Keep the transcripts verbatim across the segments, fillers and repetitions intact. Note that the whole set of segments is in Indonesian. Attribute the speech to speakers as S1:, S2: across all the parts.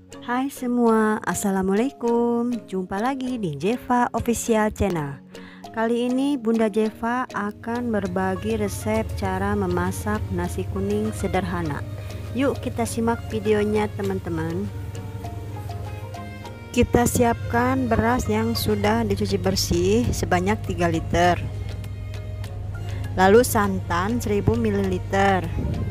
S1: Hai semua, Assalamualaikum. Jumpa lagi di Jeva Official Channel. Kali ini Bunda Jeva akan berbagi resep cara memasak nasi kuning sederhana. Yuk kita simak videonya teman-teman. Kita siapkan beras yang sudah dicuci bersih sebanyak tiga liter. Lalu santan seribu mililiter.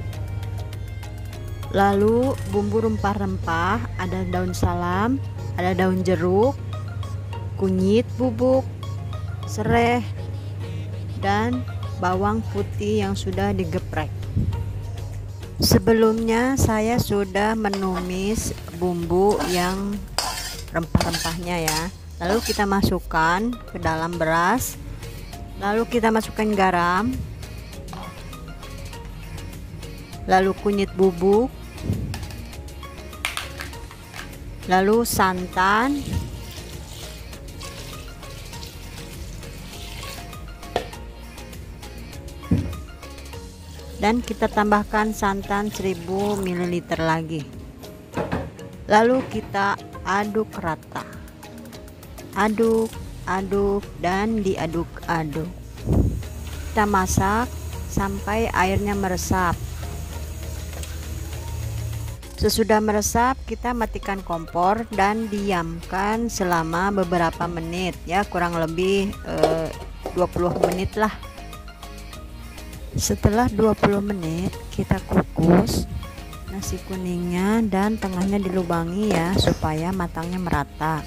S1: Lalu bumbu rempah-rempah, ada daun salam, ada daun jeruk, kunyit bubuk, serai, dan bawang putih yang sudah digeprek. Sebelumnya saya sudah menumis bumbu yang rempah-rempahnya ya. Lalu kita masukkan ke dalam beras. Lalu kita masukkan garam, lalu kunyit bubuk, lalu santan, dan kita tambahkan santan seribu mililiter lagi. Lalu kita aduk rata, aduk aduk dan diaduk-aduk. Kita masak sampai airnya meresap. Sesudah meresap, kita matikan kompor dan diamkan selama beberapa menit ya, kurang lebih eh, dua puluh menit lah. Setelah dua puluh menit, kita kukus nasi kuningnya dan tengahnya dilubangi ya, supaya matangnya merata.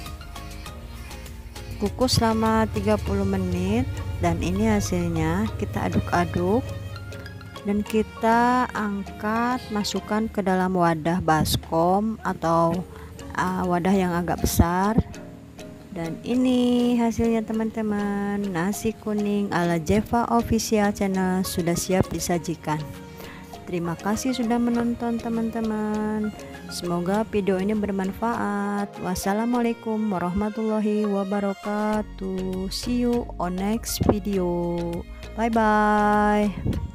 S1: Kukus selama tiga puluh menit dan ini hasilnya. Kita aduk-aduk dan kita angkat, masukkan ke dalam wadah baskom atau uh, wadah yang agak besar. Dan ini hasilnya teman-teman, nasi kuning ala Jeva Official Channel sudah siap disajikan. Terima kasih sudah menonton teman-teman. Semoga video ini bermanfaat. Wassalamualaikum warahmatullahi wabarakatuh. See you on next video. Bye bye.